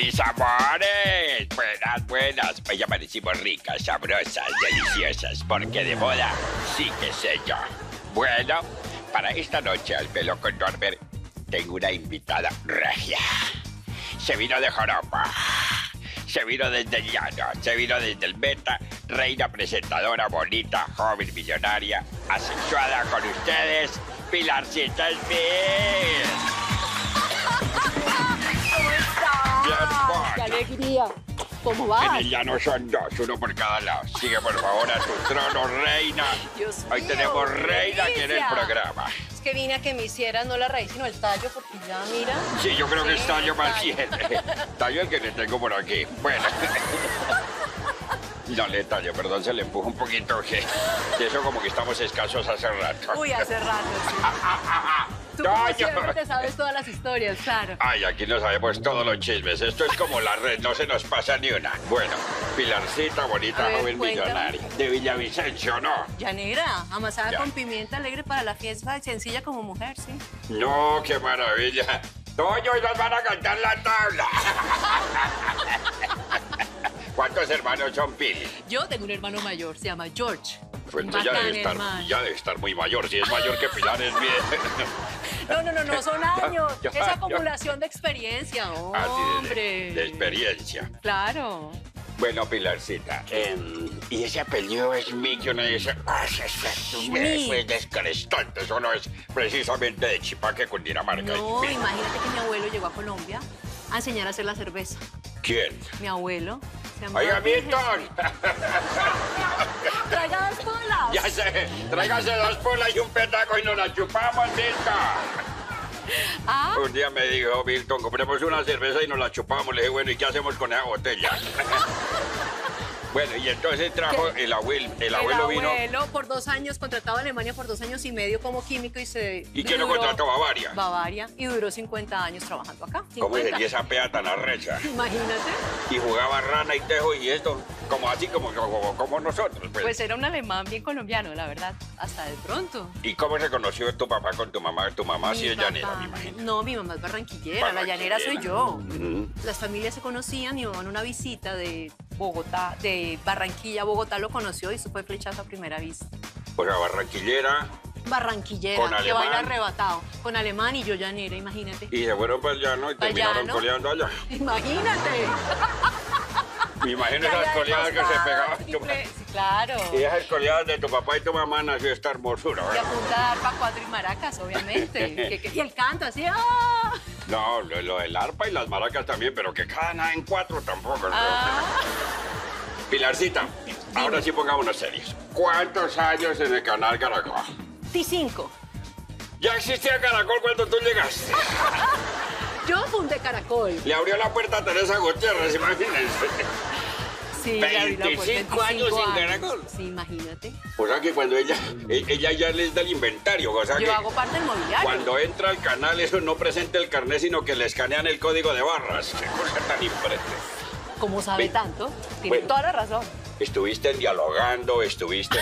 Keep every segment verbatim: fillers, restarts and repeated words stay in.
Mis amores, buenas, buenas. Hoy amanecimos ricas, sabrosas, deliciosas, porque de moda sí que sé yo. Bueno, para esta noche al pelo con Norbert tengo una invitada regia. Se vino de Joropa, se vino desde el llano, se vino desde el Meta, reina presentadora, bonita, joven, millonaria, asexuada con ustedes, Pilarcita Smith. ¿Cómo estás? Bien, ¡Qué alegría! ¿Cómo vas? En el llano son dos, uno por cada lado. Sigue por favor a tu trono, reina. Dios Hoy mío, tenemos qué reina aquí en el delicia. programa. Es que vine a que me hicieran no la raíz, sino el tallo, porque ya, mira. Sí, yo creo que Sí, es tallo más tallo. bien. Tallo el que le tengo por aquí. Bueno. No le tallo, perdón, se le empuja un poquito. Que de eso como que estamos escasos hace rato. Uy, hace rato, sí. Tú No, como yo- siempre te sabes todas las historias, claro. Ay, aquí no sabemos todos los chismes. Esto es como la red, no se nos pasa ni una. Bueno, Pilarcita, bonita, A ver, joven cuéntame. millonaria. De Villavicencio, ¿no? Llanera, amasada Ya. con pimienta alegre para la fiesta y sencilla como mujer, sí. No, qué maravilla. Toño, y nos van a cantar la tabla. ¿Cuántos hermanos son, Pili? Yo tengo un hermano mayor, se llama George. Pues Un entonces ya bacán debe, estar, hermano. ya debe estar muy mayor. Si es mayor que Pilar, es bien. No, no, no, no, son años. ya, es ya. acumulación de experiencia, Ah, sí, de- hombre. de, de experiencia. Claro. Bueno, Pilarcita, em, y ese apellido es Mick, y uno dice, ah, ese es Schmidt. es descrestante, eso no es precisamente de Chipaque, Cundinamarca. No, Schmidt. imagínate que mi abuelo llegó a Colombia a enseñar a hacer la cerveza. ¿Quién? Mi abuelo se llama... Oiga, Milton, ¡Traiga dos polas! ya sé, tráigase dos polas y un petaco y nos la chupamos, Milton. ¿Ah? Un día me dijo, Milton, compremos una cerveza y nos la chupamos. Le dije, bueno, ¿y qué hacemos con esa botella? Bueno, y entonces trajo ¿Qué? el abuelo, el El abuelo vino. abuelo por dos años, contratado a Alemania por dos años y medio como químico y se... ¿Y quién lo duró- contrató? Bavaria. Bavaria. Y duró cincuenta años trabajando acá. ¿Cómo cincuenta. sería esa pea tan arrecha? Imagínate. Y jugaba rana y tejo y esto, como así, como, como, como nosotros. Pues. Pues era un alemán bien colombiano, la verdad. Hasta de pronto. ¿Y cómo se conoció tu papá con tu mamá? Tu mamá sí Mi es llanera, papá- me imagino. No, mi mamá es barranquillera, la llanera soy yo. Ujú. Las familias se conocían, mi mamá en una visita de Bogotá, de Barranquilla a Bogotá lo conoció y eso fue flechazo a primera vista. O sea, barranquillera, Barranquillera, Con que alemán. baila arrebatado, con alemán y yo llanera, imagínate. y se fueron para el llano y Pa'l terminaron llano. coleando allá. Imagínate. Me imagino Y allá esas de coleadas que se costado, pegaban. tu triple- ma- Sí, claro. Y esas coleadas de tu papá y tu mamá nació esta hermosura, Y a ¿verdad? punta de arpa, cuatro y maracas, obviamente. Que- que- y el canto así, ¡ah! No, lo, lo del arpa y las maracas también, pero que cada nada en cuatro tampoco. ¿no? Ah. Pilarcita, ahora sí pongámonos serios. ¿Cuántos años en el canal Caracol? T cinco. ¿Ya existía Caracol cuando tú llegaste? Yo fundé Caracol. Le abrió la puerta a Teresa Gutiérrez, imagínense. Sí, le abrí la puerta, veinticinco años en Caracol. Sí, imagínate. O sea que cuando ella, e- ella ya les da el inventario, o sea que Yo hago parte del mobiliario. cuando entra al canal eso no presenta el carnet, sino que le escanean el código de barras. Qué cosa tan impresión. Como sabe Ve- tanto, tiene Bueno. toda la razón. Estuviste en dialogando, estuviste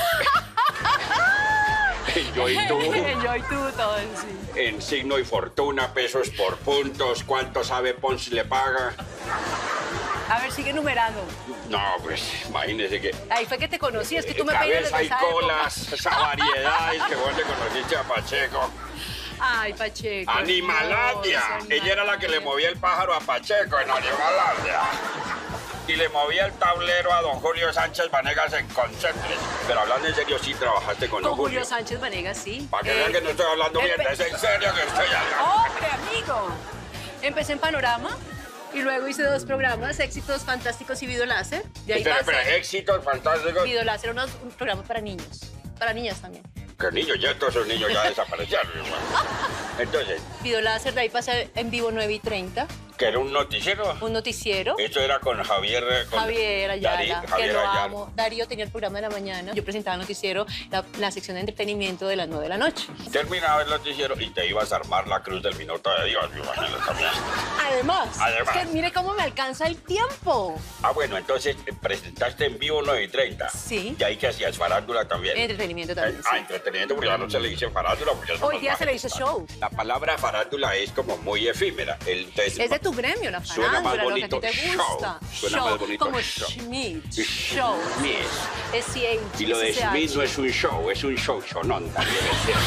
en yo y tú, Yo y tú, todo, sí. en signo y fortuna, pesos por puntos, cuánto sabe Pons le paga. A ver, sigue numerando. No, pues imagínese que Ahí fue que te conocí, es que tú me peinas cabeza desde y esa colas, época. esa variedad que vos le conociste a Pacheco. Ay, Pacheco. Animalandia. hermoso, Ella era la que le Animalandia. movía el pájaro a Pacheco en Animalandia. Y le movía el tablero a don Julio Sánchez Vanegas en Concentres. Pero hablando en serio, sí trabajaste con don Con Julio Julio. Sánchez Vanegas, sí. Para que Eh, vean que no estoy hablando el mierda, pe- es en serio que estoy hablando. ¡Hombre, amigo! Empecé en Panorama y luego hice dos programas, Éxitos Fantásticos y Video Láser. De ahí Espera, espera, pasé. éxitos fantásticos. Video Láser era unos- un programa para niños, para niñas también. Que niños, ya todos esos niños ya desaparecieron. hermano. Entonces, Video Láser, de ahí pasé en vivo nueve y treinta, que era un noticiero. un noticiero. Esto era con Javier. eh, Con Javier Ayala, Darí- que Javier lo Ayala. amo. Darío tenía el programa de la mañana. Yo presentaba el noticiero, la, la sección de entretenimiento de las nueve de la noche. Terminaba el noticiero y te ibas a armar la cruz del minuto de Dios, me imagino también. Además, Además. es que mire cómo me alcanza el tiempo. Ah, bueno, entonces eh, presentaste en vivo nueve y treinta. Sí. Y ahí que hacías farándula también. Entretenimiento también, Eh, Ah, sí. entretenimiento, porque ya no se le dice farándula. Porque eso Hoy nos día va a se le dice gustar. show. La palabra farándula es como muy efímera. El, entonces, Es de tu tu gremio, la Suena más farándula, lo que a ti bonito te gusta. show. Suena más bonito como show. Schmidt, show. Schmidt. Es C H, Y lo de S C H. Schmidt no es un show, es un show shonón también. Es cierto.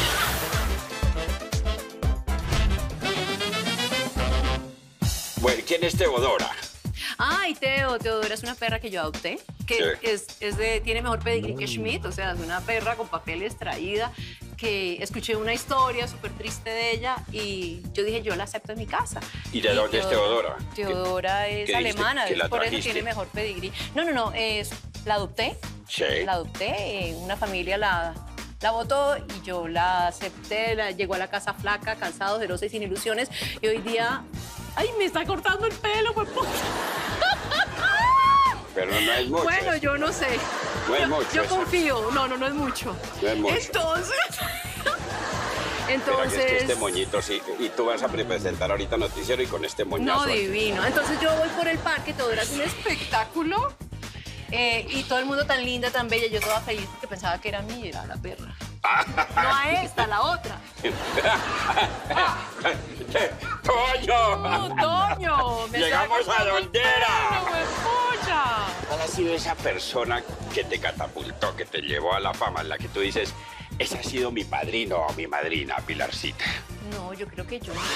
Bueno, ¿quién es Teodora? Ay, Teo, Teodora es una perra que yo adopté, que Sí. es, es de, tiene mejor pedigrí que Schmidt, o sea, es una perra con papeles traída, que escuché una historia súper triste de ella y yo dije, yo la acepto en mi casa. ¿Y de dónde es Teodora? Teodora ¿Qué- es qué dijiste? alemana, ¿Que la por eso trajiste? tiene mejor pedigrí. No, no, no, es, la adopté, Sí. la adopté, en una familia la... La votó y yo la acepté, la, llegó a la casa flaca, cansada, ojerosa y sin ilusiones. Y hoy día, ay, me está cortando el pelo, pues. Pero no es mucho. Bueno, yo no sé. No es yo, mucho yo eso. confío. No, no, no es mucho. No es mucho. Entonces. Pero Entonces. es que este moñito sí. Y tú vas a presentar ahorita noticiero y con este moñazo. No, divino. Entonces yo voy por el parque, todo era un espectáculo. Eh, y todo el mundo tan linda, tan bella, yo toda feliz porque pensaba que era mí, era la perra. No a esta, a la otra. ¡Toño! ¡Oh, Toño! Me Llegamos está a cortando el donde era. pelo, huepucha. ¿Cuál ha sido esa persona que te catapultó, que te llevó a la fama, en la que tú dices, ese ha sido mi padrino o mi madrina, Pilarcita? No, yo creo que yo. yo-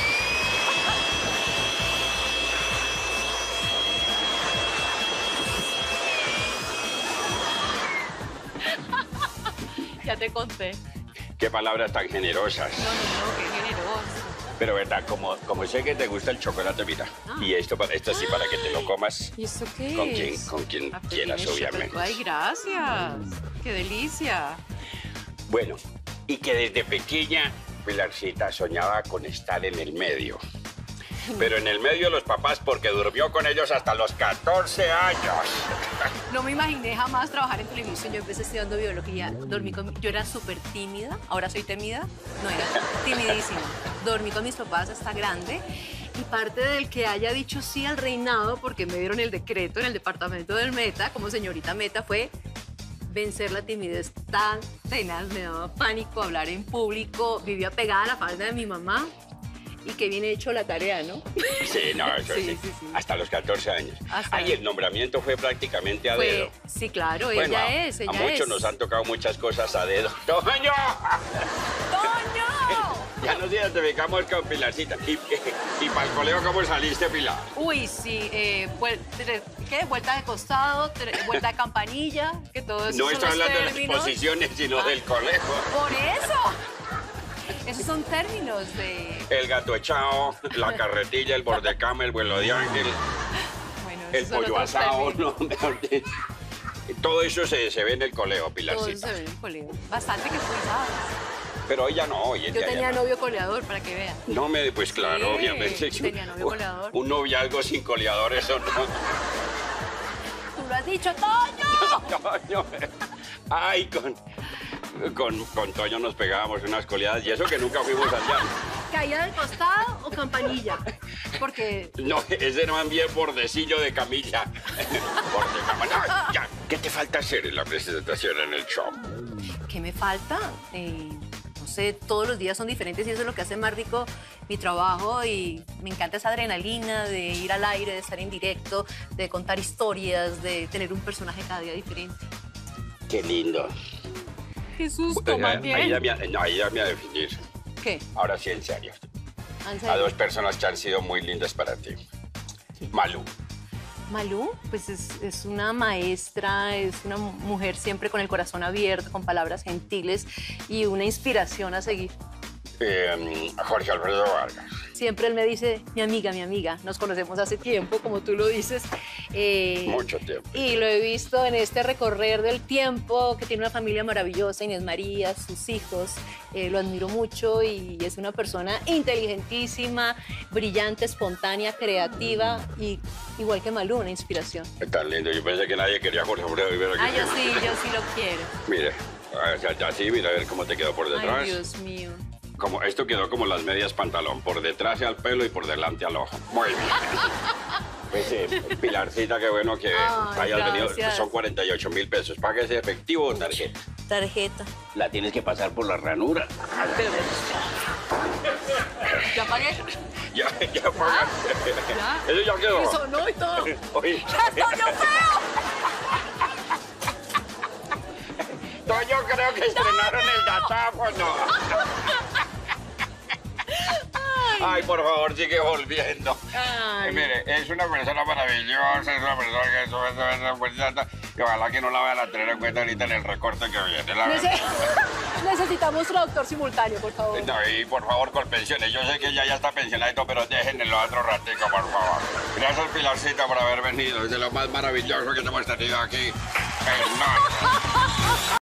Ya te conté. Qué palabras tan generosas. No, no, no, qué generoso. Pero verdad, como, como sé que te gusta el chocolate, mira. Ah. Y esto, para- esto sí para que te lo comas. ¿Y eso qué ¿Con es? quién? Con quien Ah, pues quieras, tiene obviamente. chocolate. Ay, gracias. Qué delicia. Bueno, y que desde pequeña Pilarcita soñaba con estar en el medio. Pero en el medio los papás porque durmió con ellos hasta los catorce años. No me imaginé jamás trabajar en televisión. Yo empecé estudiando biología. Dormí con... Yo era súper tímida. Ahora soy temida. No, era timidísima. Dormí con mis papás hasta grande. Y parte del que haya dicho sí al reinado, porque me dieron el decreto en el departamento del Meta, como señorita Meta, fue vencer la timidez tan tenaz. Me daba pánico hablar en público. Vivía pegada a la falda de mi mamá. Y que bien hecho la tarea, ¿no? Sí, no, eso sí. Sí, sí, sí. Hasta los catorce años. Hasta- Ay, el nombramiento fue prácticamente a Fue- dedo. sí, claro, Bueno, ella a, es, ella a muchos es. nos han tocado muchas cosas a dedo. ¡Toño! ¡Toño! Ya nos identificamos con Pilarcita. ¿Y, y para el colegio cómo saliste, Pilar? Uy, sí, eh, vuel- tre- ¿qué? Vuelta de costado, tre- vuelta de campanilla, que todo eso No son estoy los hablando de las términos. posiciones, sino Ah. del colegio. Por eso. Esos son términos de... El gato echado, la carretilla, el bordecama, el vuelo de ángel, Bueno, el esos son pollo otros asado, términos. no, mejor dicho. Todo eso se, se ve en el colegio, Todo Pilarcita. se ve en el colegio. Bastante que fui, ¿sabes? Pero hoy ya no, hoy en Yo día ya tenía no. novio coleador, para que vean. No me, pues claro, Sí, obviamente. tenía novio coleador. Un noviazgo sin coleador, eso no. ¡Tú lo has dicho, Toño! Toño. Ay, con, con, con Toño nos pegábamos unas coleadas y eso que nunca fuimos allá. ¿Caída del costado o campanilla? Porque... No, ese no bien bordecillo de camilla. Bordecama. No, ya. ¿Qué te falta hacer en la presentación en el show? ¿Qué me falta? Eh, no sé, todos los días son diferentes y eso es lo que hace más rico mi trabajo y me encanta esa adrenalina de ir al aire, de estar en directo, de contar historias, de tener un personaje cada día diferente. Qué lindo. ¡Qué susto, más bien! Ahí ya me, no, ahí ya me a definir. ¿Qué? Ahora sí, en serio. ¿En A serio? dos personas que han sido muy lindas para ti. Malú. Malú, pues es, es una maestra, es una mu- mujer siempre con el corazón abierto, con palabras gentiles y una inspiración a seguir. Eh, Jorge Alfredo Vargas. Siempre él me dice, mi amiga, mi amiga, nos conocemos hace tiempo, como tú lo dices. eh, Mucho tiempo. Y lo he visto en este recorrer del tiempo, que tiene una familia maravillosa, Inés María, sus hijos, eh, lo admiro mucho y es una persona inteligentísima, brillante, espontánea, creativa y igual que Malú, una inspiración. Es tan lindo. Yo pensé que nadie quería a Jorge Alfredo Rivera. Ah, yo sí, yo sí lo quiero. Mire, así, mira a ver cómo te quedó por detrás. Ay, Dios mío. Como, esto quedó como las medias pantalón, por detrás al pelo y por delante al ojo. Muy bien. Pues sí, Pilarcita, qué bueno que Ay, hayas venido. gracias. Son cuarenta y ocho mil pesos. ¿Páguese efectivo o tarjeta? Tarjeta. La tienes que pasar por la ranura. Pero- Ya apague. Ya, ya apaga. Ya. Eso ya quedó. Eso no y todo. Oye. ¡Ya estoy yo feo! No, yo creo que estrenaron el datáfono. Ay, por favor, sigue volviendo. Ay. Eh, mire, es una persona maravillosa, es una persona que es una, una, una, y ojalá que no la vayan a tener en cuenta ahorita en el recorte que viene. La Nece- Necesitamos traductor simultáneo, por favor. No, y por favor, con pensiones. Yo sé que ella ya está pensionadito, pero déjenlo otro ratico, por favor. Gracias, Pilarcita, por haber venido. Es de lo más maravilloso que hemos tenido aquí. El